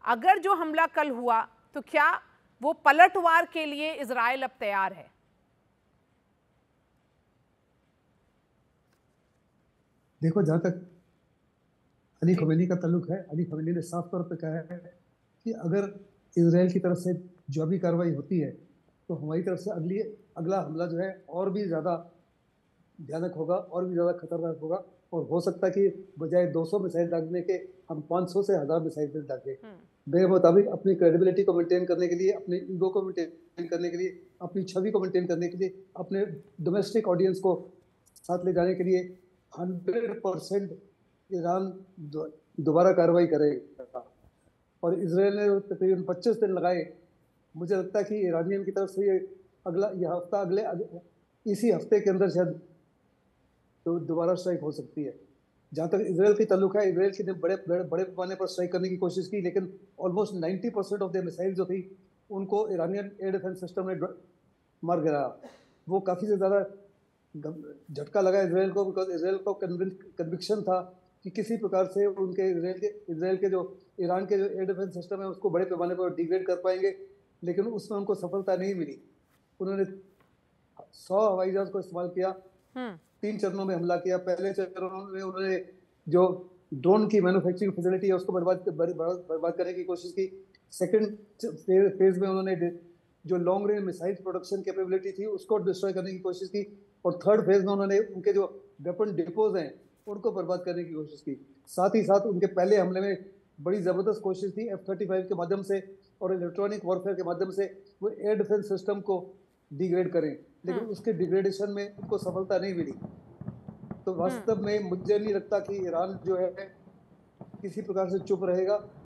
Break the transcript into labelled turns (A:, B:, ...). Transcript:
A: अगर जो हमला कल हुआ तो क्या वो पलटवार के लिए इजराइल अब तैयार है?
B: देखो, जहां तक अली खमेनी का ताल्लुक है, अली खमेनी ने साफ तौर पे कहा है कि अगर इसराइल की तरफ से जो भी कार्रवाई होती है तो हमारी तरफ से अगला हमला जो है और भी ज्यादा भयानक होगा और भी ज्यादा खतरनाक होगा। और हो सकता है कि बजाय 200 मिसाइल दागने के हम 500 से 1000 मिसाइल दागे। मेरे मुताबिक अपनी क्रेडिबिलिटी को मेंटेन करने के लिए, अपने ईगो को मेंटेन करने के लिए, अपनी छवि को मेंटेन करने के लिए, अपने डोमेस्टिक ऑडियंस को साथ ले जाने के लिए 100% ईरान दोबारा कार्रवाई करेगा। और इसराइल ने तकरीबन 25 दिन लगाए। मुझे लगता है कि ईरानियन की तरफ से ये हफ्ता इसी हफ्ते के अंदर शायद तो दोबारा स्ट्राइक हो सकती है। जहां तक इसराइल की ताल्लुक है, इसराइल की ने बड़े पैमाने पर स्ट्राइक करने की कोशिश की, लेकिन ऑलमोस्ट 90% ऑफ द मिसाइल जो थी उनको ईरानियन एयर डिफेंस सिस्टम ने मार गिराया। वो काफी से ज्यादा झटका लगा इसराइल को, बिकॉज इसराइल को कन्विक्शन था कि किसी प्रकार से उनके इसराइल के जो ईरान के जो एयर डिफेंस सिस्टम है उसको बड़े पैमाने पर डिग्रेड कर पाएंगे, लेकिन उसमें उनको सफलता नहीं मिली। उन्होंने 100 हवाई जहाज को इस्तेमाल किया, 3 चरणों में हमला किया। पहले चरण में उन्होंने जो ड्रोन की मैन्युफैक्चरिंग फैसिलिटी है उसको बर्बाद करने की कोशिश की। सेकंड फेज में उन्होंने जो long range missile production capability थी उसको डिस्ट्रॉय करने की कोशिश की। और थर्ड फेज में उन्होंने उनके जो वेपन डिपोज हैं उनको बर्बाद करने की कोशिश की। साथ ही साथ उनके पहले हमले में बड़ी जबरदस्त कोशिश थी F-35 के माध्यम से और इलेक्ट्रॉनिक वॉरफेयर के माध्यम से वो एयर डिफेंस सिस्टम को डिग्रेड करें, लेकिन उसके डिग्रेडेशन में उनको सफलता नहीं मिली। तो वास्तव में मुझे नहीं लगता कि ईरान जो है किसी प्रकार से चुप रहेगा।